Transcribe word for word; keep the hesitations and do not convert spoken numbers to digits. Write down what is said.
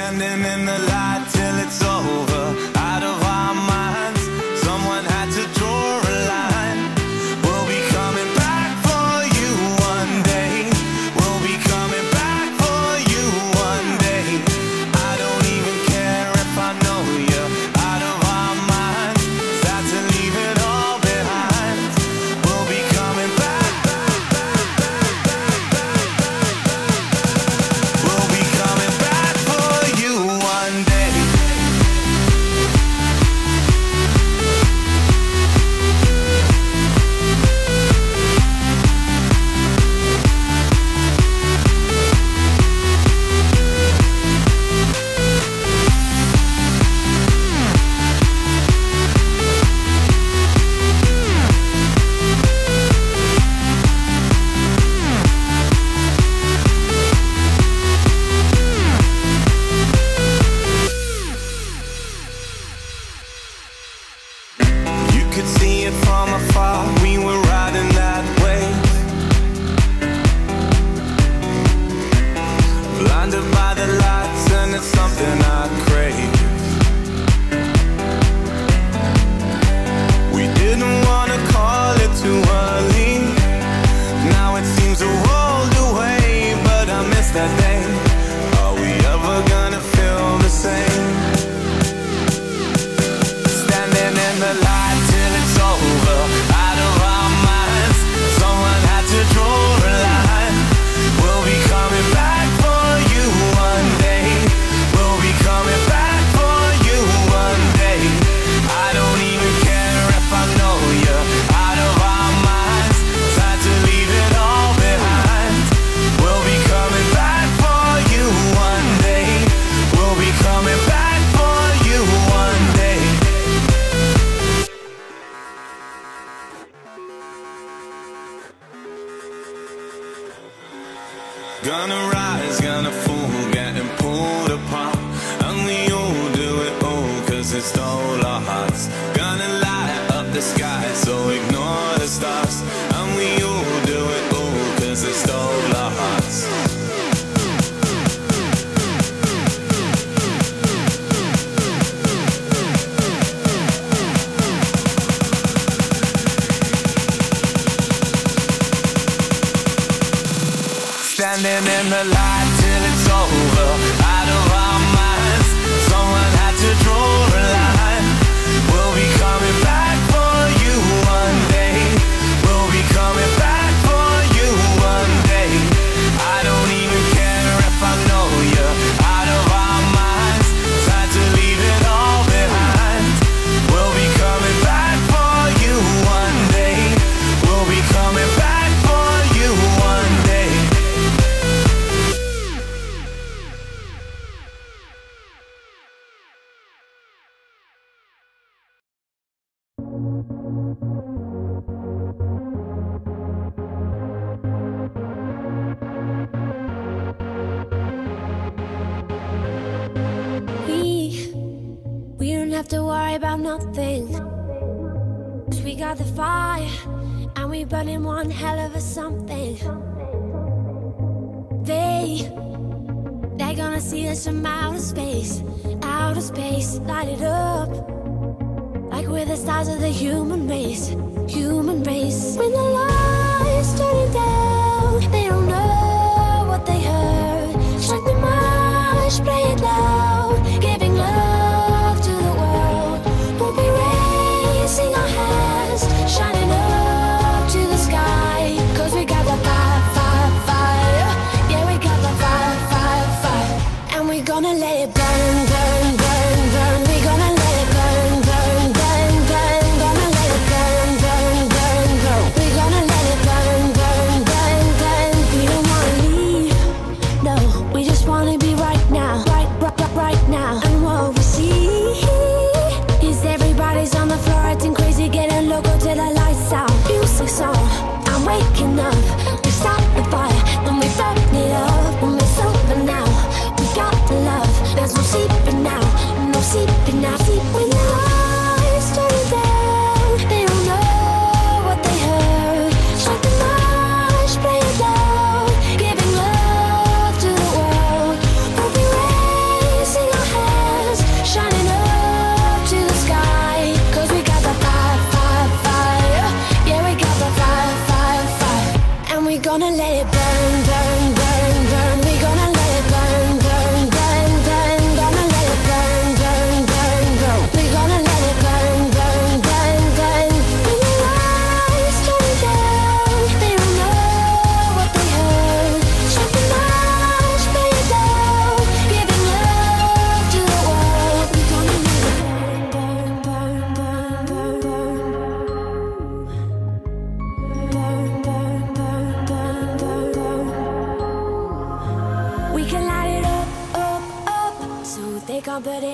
Standing in the light till it's over, out of our minds. Someone had to draw a line. We'll be coming back for you one day. We'll be coming back for you one day. I don't even care if I know you're out of our minds. Sad to leave it all behind. We'll be coming back, back, back, back, back, back, back. We'll be coming back for you one day. You could see it from afar, we were riding that wave. Blinded by the lights and it's something I crave. We didn't want to call it too early. Now it seems a world away, but I miss that day. Are we ever gonna feel the same? Standing in the light till it's over, out of our minds. Someone had to draw a line. We'll be coming back for you one day. We'll be coming back for you one day. I don't even care if I know you're out of our minds. Time to leave it all behind. We'll be coming back for you one day. We'll be coming back for you one day. Gonna rise, gonna fall, getting pulled apart. And we all do it all, cause it stole our hearts. Gonna light up the sky, so ignore the stars. And we all do it all, cause it stole our hearts. Standing in the light till it's over, out of our minds. Someone had to draw a line. We'll be coming back for you one day. We'll be coming back for you one day. I don't even care if I know you're out of our minds. Time to leave it all behind. We'll be coming back for you one day. We'll be coming back for you one day. We, we don't have to worry about nothing. 'Cause we got the fire, and we burning one hell of a something. They, they're gonna see us from outer space, outer space, light it up. Like we're the stars of the human race, human race. When the lights turning down, they don't know what they heard. Strike the march, play it loud, giving love to the world. We'll be raising our hands, shining up to the sky. 'Cause we got the fire, fire, fire. Yeah, we got the fire, fire, fire. And we're gonna let it burn, burn, burn, burn. We're gonna let it burn, burn, burn, burn. Gonna let it burn, burn, burn, burn. We're gonna let gonna let it burn, burn, burn, burn. We gonna let it burn, burn, burn, burn. Gonna let it burn, burn, burn, burn. We gonna let it burn, burn, burn, burn. When the lights turn down, they don't know what they heard. Shut the lights, play it down, giving love to the world. We gonna let it burn, burn, burn, burn, burn, burn. We can light it up, up, up, so they can't put